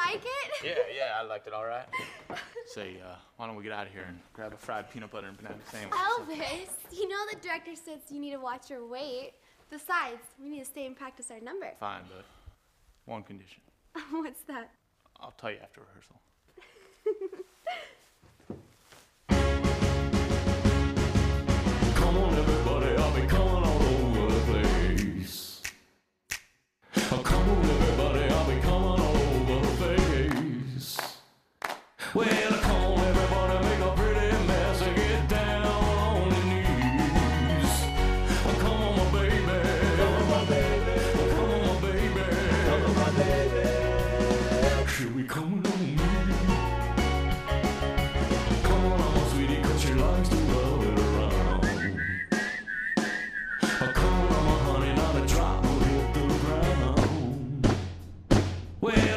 like it? Yeah, I liked it all right. Say, why don't we get out of here and grab a fried peanut butter and banana sandwich? Elvis, you know the director says you need to watch your weight. Besides, we need to stay and practice our number. Fine, but one condition. What's that? I'll tell you after rehearsal. Come on, everybody, I'll be coming all over the place. Come on, everybody, I'll be coming all over the face. Well, come on, everybody, make a pretty mess and get down on your knees. Come on, my baby. Come on, my baby. Come on, my baby. Come on, my baby. She'll be coming on me. Come on, my sweetie, 'cause she likes to love it around. Come on, my honey, not a drop will hit the ground. Well,